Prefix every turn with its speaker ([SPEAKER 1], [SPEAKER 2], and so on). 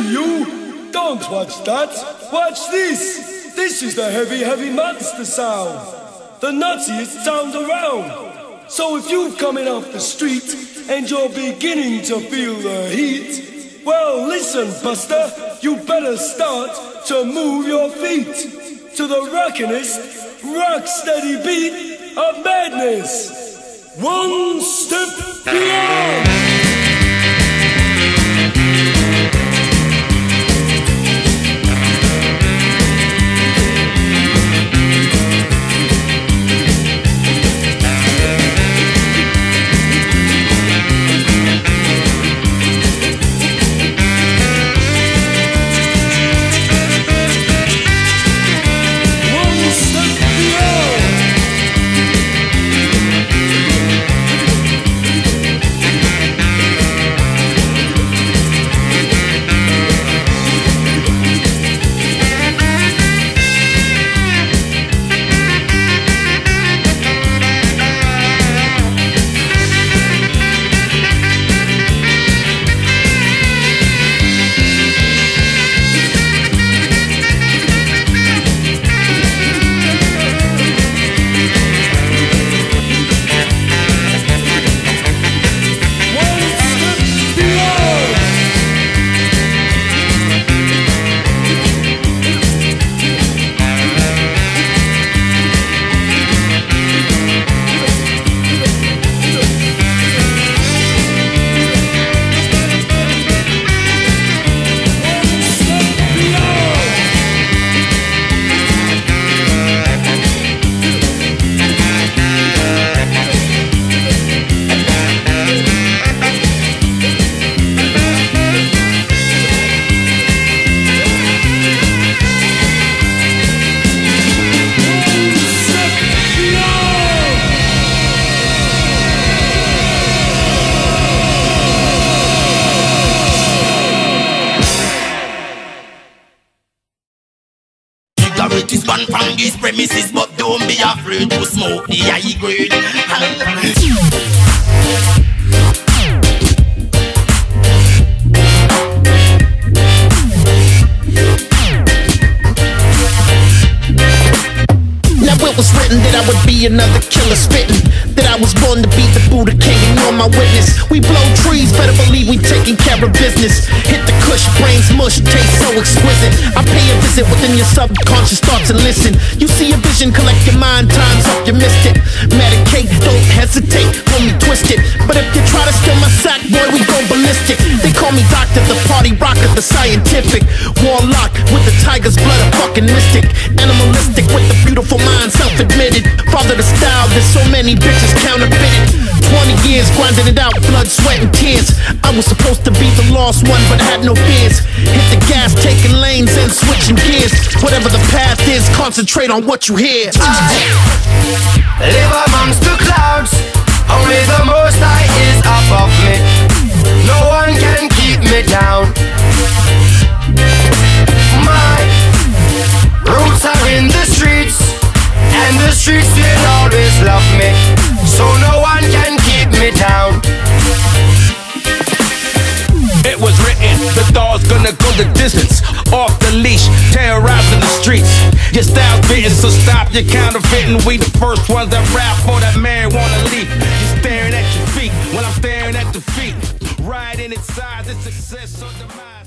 [SPEAKER 1] you! Don't watch that! Watch this! This is the heavy, heavy monster sound! The nuttiest sound around! So if you're coming off the street and you're beginning to feel the heat, well, listen, Buster, you better start to move your feet to the rockinest, rock-steady beat of madness. One step beyond!
[SPEAKER 2] Is one from these premises, but don't be afraid to smoke the high grade.
[SPEAKER 3] Now it was written that I would be another killer spitting, that I was born to be the Buddha king and you're my witness. We blow trees, better believe we taking care of business. Hit the kush, brains mush, taste so exquisite. I pay a visit within your subconscious thoughts and listen. You see a vision, collect your mind, time's up, you missed it. Medicate, don't hesitate, homie, twist it. But if you try to steal my sack, boy, we go ballistic. They call me doctor, the party rocker, the scientific warlock with the tiger's blood, a fucking mystic. Animalistic with the beautiful mind, self-admitted. Father the style, there's so many bitches counterfeited. 20 years grinding it out, blood, sweat and tears. I was supposed to be the lost one, but I had no fears. Hit the gas, taking lanes and switching gears. Whatever the path is, concentrate on what you hear.
[SPEAKER 4] I live amongst the clouds, only the Most High is above me. No one can keep me down. My roots are in the streets, and the streets will always love me. So no one can keep me down.
[SPEAKER 5] It was written, the dog's gonna go the distance. Off the leash, terrorizing the streets. Your style's bitten, so stop your counterfeiting. We the first ones that rap for that marijuana leaf. You're staring at your feet, when I'm staring at the feet. Riding inside the success of the mind.